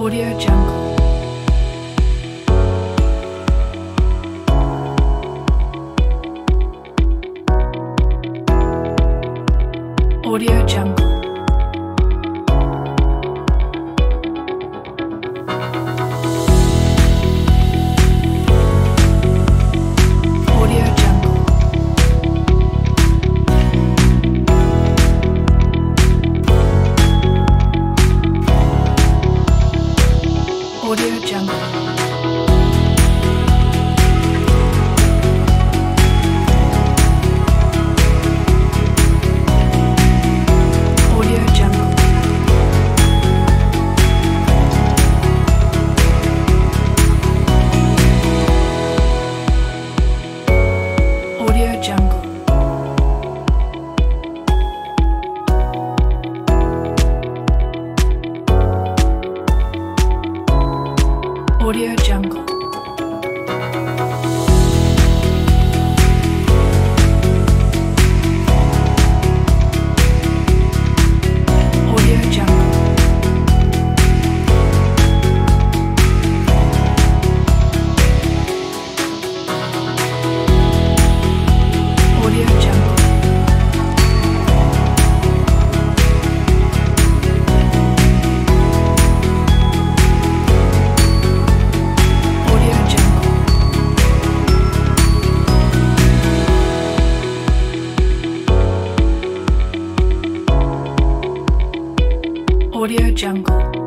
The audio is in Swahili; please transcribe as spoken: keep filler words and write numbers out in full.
Audio Jungle. Audio Jungle. Audio Jungle. Audio Jungle. Audio Jungle. Audio Jungle. Audio Jungle. Audio Jungle. Audio Jungle. Audio Jungle.